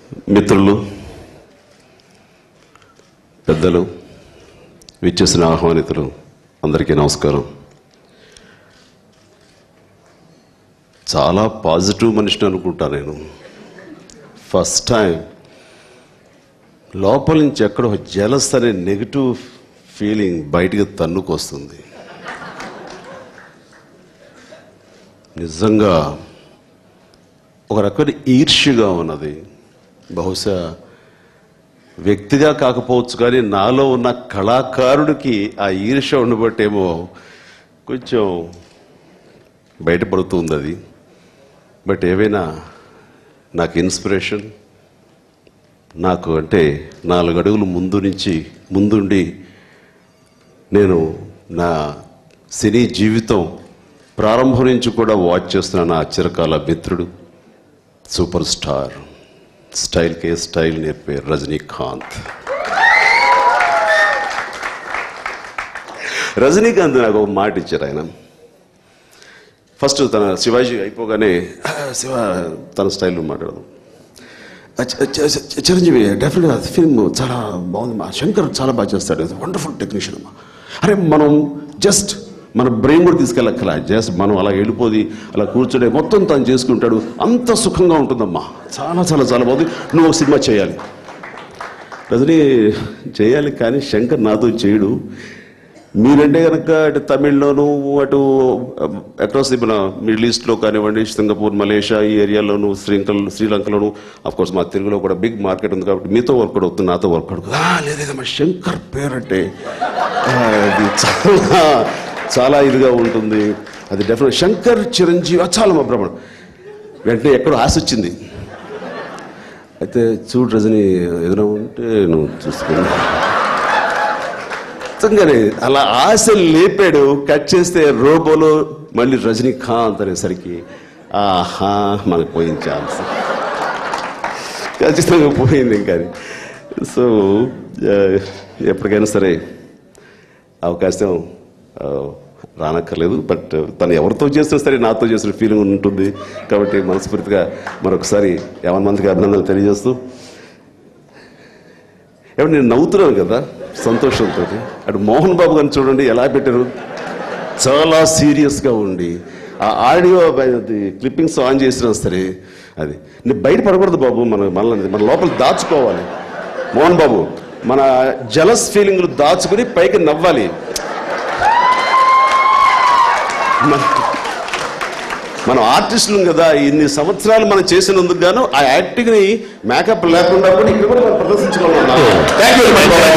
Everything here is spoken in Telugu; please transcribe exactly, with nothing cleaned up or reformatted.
మిత్రులు, పెద్దలు, విచ్చేసిన ఆహ్వానితులు అందరికీ నమస్కారం. చాలా పాజిటివ్ మనిషిని అనుకుంటా నేను. ఫస్ట్ టైం లోపల నుంచి ఎక్కడో జెలస్ అనే నెగిటివ్ ఫీలింగ్ బయటికి తన్నుకొస్తుంది. నిజంగా ఒక రకమైన ఈర్ష్యగా ఉన్నది. బహుశా వ్యక్తిగా కాకపోవచ్చు కానీ నాలో ఉన్న కళాకారుడికి ఆ ఈర్ష్య ఉండబట్టేమో కొంచెం బయటపడుతుంది అది. బట్ ఏవైనా నాకు ఇన్స్పిరేషన్, నాకు అంటే నాలుగు అడుగులు ముందు నుంచి ముందుండి నేను నా సినీ జీవితం ప్రారంభం నుంచి కూడా వాచ్ చేస్తున్న నా చిరకాల మిత్రుడు, సూపర్ స్టార్, స్టైల్కే స్టైల్ నేర్పే రజనీకాంత్. రజనీకాంత్ నాకు ఒక మాట ఇచ్చారు. ఆయన ఫస్ట్ తన శివాజీ అయిపోగానే శివ తన స్టైల్లో మాట్లాడదాం. చిరంజీవి డెఫినెట్గా ఫిల్మ్ చాలా బాగుంది, మా శంకర్ చాలా బాగా చేస్తాడు, వండర్ఫుల్ టెక్నీషియన్ అమ్మా. అరే మనం జస్ట్ మన బ్రెయిన్ కూడా తీసుకెళ్ళక్కల, జస్ట్ మనం అలా వెళ్ళిపోది అలా కూర్చుంటే మొత్తం తను చేసుకుంటాడు, అంత సుఖంగా ఉంటుందమ్మా, చాలా చాలా చాలా బాగుంది, నువ్వు ఒక సినిమా చేయాలి. రజనీ చేయాలి కానీ శంకర్ నాతో చేయడు. మీరంటే కనుక అటు తమిళ్లోను అటు అక్రాస్ ది మన మిడిల్ ఈస్ట్లో కానివ్వండి, సింగపూర్, మలేషియా ఈ ఏరియాలోను, శ్రీలంక శ్రీలంకలోను అఫ్కోర్స్ మా తెలుగులో కూడా బిగ్ మార్కెట్ ఉంది కాబట్టి మీతో వర్కౌట్ అవుతుంది, నాతో వర్కౌట్ లేదేదమ్మా. శంకర్ పేరంటే అది చాలా చాలా ఇదిగా ఉంటుంది. అది డెఫినెట్ శంకర్ చిరంజీవి చాలా మా భ్రమణం. వెంటనే ఎక్కడో ఆశ వచ్చింది. అయితే చూడు రజనీ ఎదురు ఉంటే నువ్వు చూసుకున్నా నిజంగానే అలా ఆశ లేపాడు. కట్ చేస్తే రోబోలో మళ్ళీ రజనీకాంత్ అనేసరికి ఆహా మనకు పోయింది ఛాన్స్, ఖచ్చితంగా పోయింది ఇంకా. సో ఎప్పటికైనా సరే అవకాశం రానక్కర్లేదు. బట్ తను ఎవరితో చేసినా సరే నాతో చేసిన ఫీలింగ్ ఉంటుంది కాబట్టి మనస్ఫూర్తిగా మరొకసారి యావన్ మందికి అభినందనలు తెలియజేస్తూ, ఏమంటే నేను నవ్వుతున్నాను కదా సంతోషంతో. అటు మోహన్ బాబు గారిని చూడండి ఎలా పెట్టారు, చాలా సీరియస్గా ఉండి ఆ ఆడియో క్లిప్పింగ్స్ ఆన్ చేసినా సరే అది నేను బయట పడకూడదు బాబు, మన మనల్ని మన లోపల దాచుకోవాలి. మోహన్ బాబు మన జలస్ ఫీలింగ్లు దాచుకుని పైకి నవ్వాలి. మనం ఆర్టిస్టులు కదా, ఇన్ని సంవత్సరాలు మనం చేసినందుకు గాను ఆ యాక్టింగ్ ని మేకప్ లేకుండా కూడా ఇక్కడ కూడా మనం ప్రదర్శించుకోవాలి.